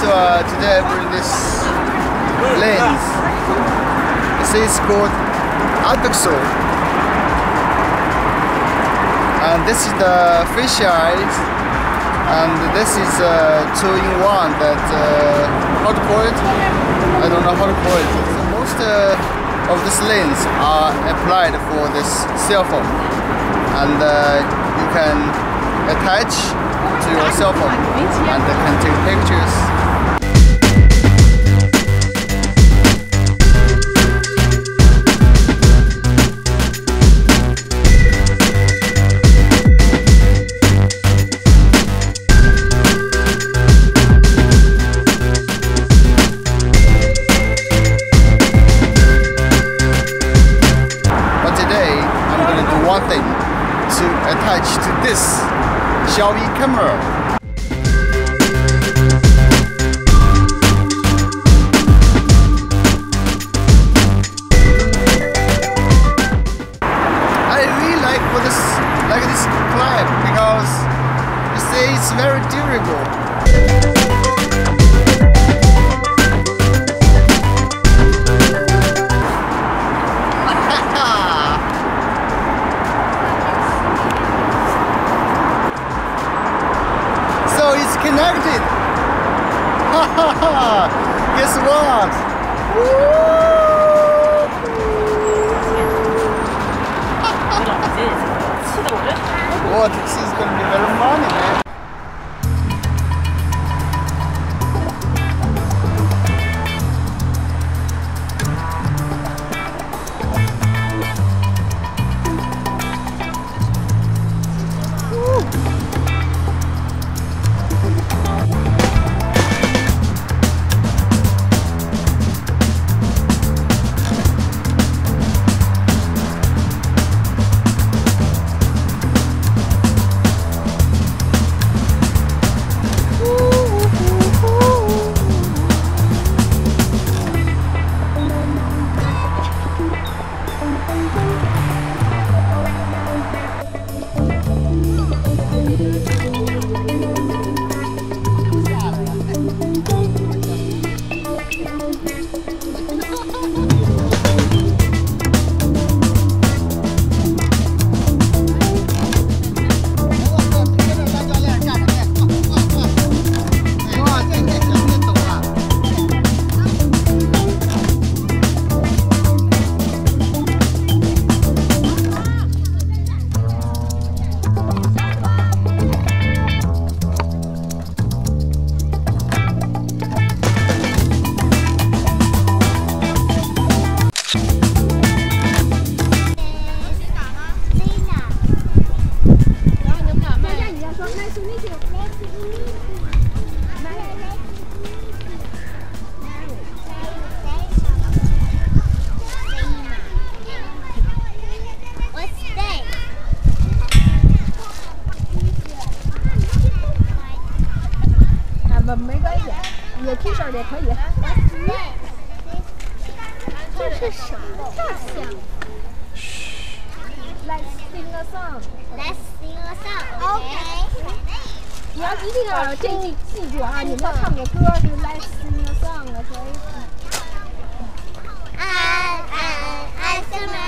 today I bring this lens. This is called Adduxo. And this is the fisheye, and this is 2-in-1 that, how to call it? I don't know how to call it. So most of this lens are applied for this cell phone, and you can attach to your cell phone and can take pictures. To attach to this Xiaoyi camera. I really like this clamp because you see it's very durable. Connected! Guess what? What? This is gonna be very funny, man. T 恤也可以。这是什么大象 ？Let's sing a song. Let's sing a song. OK. 你要一定要记住啊！你们要唱个歌是 Let's sing a song 的，所以。 I